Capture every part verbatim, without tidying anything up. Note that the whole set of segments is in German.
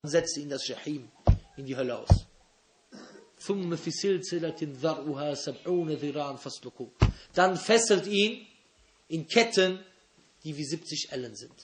setze in das Jahim, in die Hölle aus. Dann fesselt ihn in Ketten, die wie siebzig Ellen sind.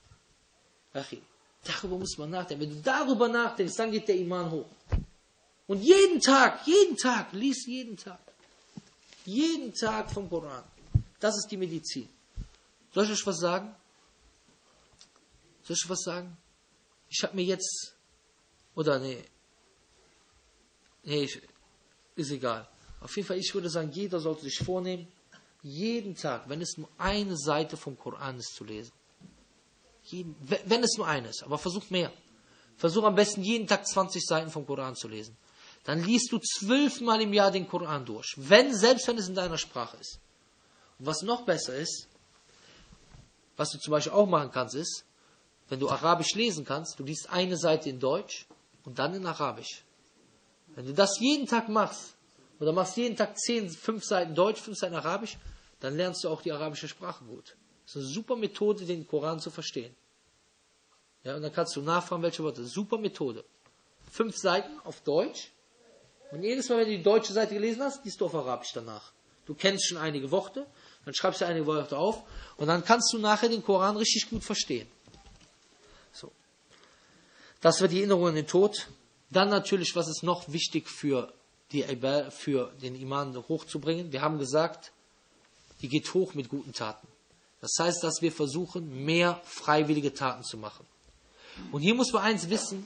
Darüber muss man nachdenken. Wenn du darüber nachdenkst, dann geht der Iman hoch. Und jeden Tag, jeden Tag, lies jeden Tag. Jeden Tag vom Koran. Das ist die Medizin. Soll ich euch was sagen? Soll ich euch was sagen? Ich habe mir jetzt, oder nee, nee, ich, ist egal. Auf jeden Fall, ich würde sagen, jeder sollte sich vornehmen, jeden Tag, wenn es nur eine Seite vom Koran ist, zu lesen. Jeden, wenn es nur eine ist, aber versuch mehr. Versuch am besten jeden Tag zwanzig Seiten vom Koran zu lesen. Dann liest du zwölfmal im Jahr den Koran durch. Wenn, selbst wenn es in deiner Sprache ist. Und was noch besser ist, was du zum Beispiel auch machen kannst, ist, wenn du Arabisch lesen kannst, du liest eine Seite in Deutsch und dann in Arabisch. Wenn du das jeden Tag machst, oder machst jeden Tag zehn, fünf Seiten Deutsch, fünf Seiten Arabisch, dann lernst du auch die arabische Sprache gut. Das ist eine super Methode, den Koran zu verstehen. Ja, und dann kannst du nachfragen, welche Worte. Super Methode. Fünf Seiten auf Deutsch. Und jedes Mal, wenn du die deutsche Seite gelesen hast, liest du auf Arabisch danach. Du kennst schon einige Worte, dann schreibst du einige Worte auf und dann kannst du nachher den Koran richtig gut verstehen. So. Das wird die Erinnerung an den Tod. Dann natürlich, was ist noch wichtig für, die, für den Iman hochzubringen? Wir haben gesagt, die geht hoch mit guten Taten. Das heißt, dass wir versuchen, mehr freiwillige Taten zu machen. Und hier muss man eins wissen,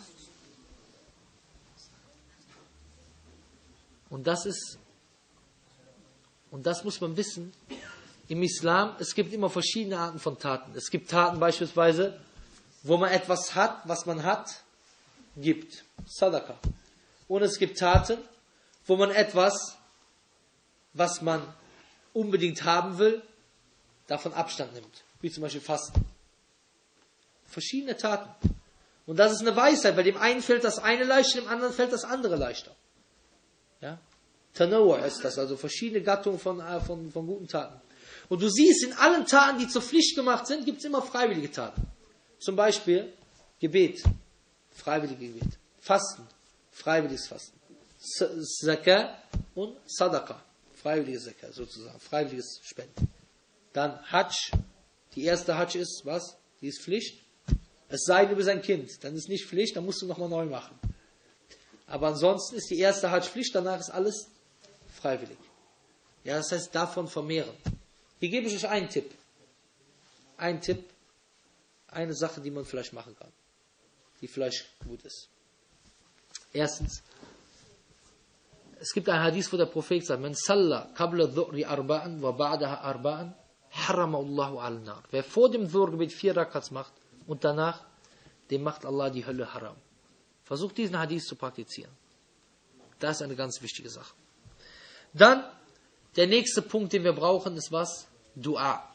und das ist, und das muss man wissen, im Islam, es gibt immer verschiedene Arten von Taten. Es gibt Taten beispielsweise, wo man etwas hat, was man hat, gibt. Sadaqa. Und es gibt Taten, wo man etwas, was man unbedingt haben will, davon Abstand nimmt. Wie zum Beispiel Fasten. Verschiedene Taten. Und das ist eine Weisheit, bei dem einen fällt das eine leichter, dem anderen fällt das andere leichter. Ja? Tanawu ist das, also verschiedene Gattungen von, von, von guten Taten. Und du siehst, in allen Taten, die zur Pflicht gemacht sind, gibt es immer freiwillige Taten. Zum Beispiel Gebet, freiwillige Gebet. Fasten, freiwilliges Fasten. Zakah und Sadaqa, freiwilliges Zakah sozusagen, freiwilliges Spenden. Dann Hajj, die erste Hajj ist, was? Die ist Pflicht. Es sei denn über sein Kind, dann ist nicht Pflicht, dann musst du nochmal neu machen. Aber ansonsten ist die erste Hajj Pflicht, danach ist alles freiwillig. Ja, das heißt, davon vermehren. Hier gebe ich euch einen Tipp. Ein Tipp, eine Sache, die man vielleicht machen kann, die vielleicht gut ist. Erstens, es gibt ein Hadith, wo der Prophet sagt, Man salla qabla dhu'ri arba'an wa ba'daha arba'an harrama Allahu al-nar. Wer vor dem Dhuhr-Gebet vier Rakats macht und danach, dem macht Allah die Hölle haram. Versucht diesen Hadith zu praktizieren. Das ist eine ganz wichtige Sache. Dann, der nächste Punkt, den wir brauchen, ist was? Dua.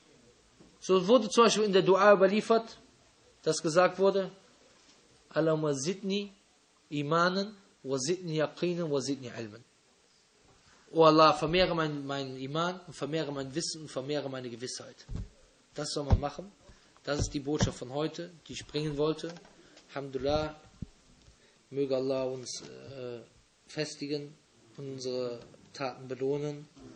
So wurde zum Beispiel in der Dua überliefert, dass gesagt wurde, Allahumma zidni imanan wa zidni yaqinan wa zidni ilman. O Allah, vermehre mein, mein Iman und vermehre mein Wissen und vermehre meine Gewissheit. Das soll man machen. Das ist die Botschaft von heute, die ich bringen wollte. Alhamdulillah, möge Allah uns äh, festigen, unsere Taten belohnen.